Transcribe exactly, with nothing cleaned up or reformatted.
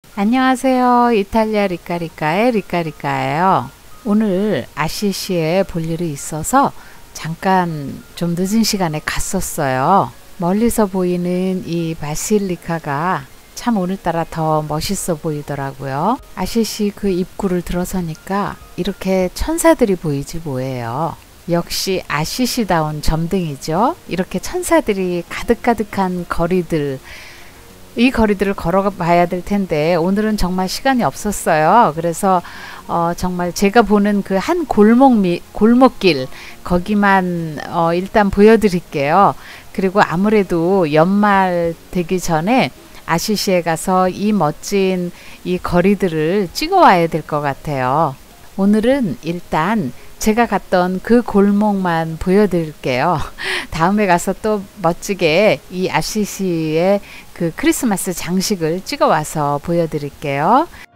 안녕하세요. 이탈리아 리카리카의 리카리카예요. 오늘 아시시에 볼 일이 있어서 잠깐 좀 늦은 시간에 갔었어요. 멀리서 보이는 이 바실리카가 참 오늘따라 더 멋있어 보이더라고요. 아시시 그 입구를 들어서니까 이렇게 천사들이 보이지 뭐예요. 역시 아시시다운 점등이죠. 이렇게 천사들이 가득가득한 거리들, 이 거리들을 걸어봐야 될 텐데 오늘은 정말 시간이 없었어요. 그래서 어 정말 제가 보는 그 한 골목 미, 골목길 거기만 어 일단 보여드릴게요. 그리고 아무래도 연말 되기 전에 아시시에 가서 이 멋진 이 거리들을 찍어 와야 될 것 같아요. 오늘은 일단 제가 갔던 그 골목만 보여드릴게요. 다음에 가서 또 멋지게 이 아시시의 그 크리스마스 장식을 찍어 와서 보여드릴게요.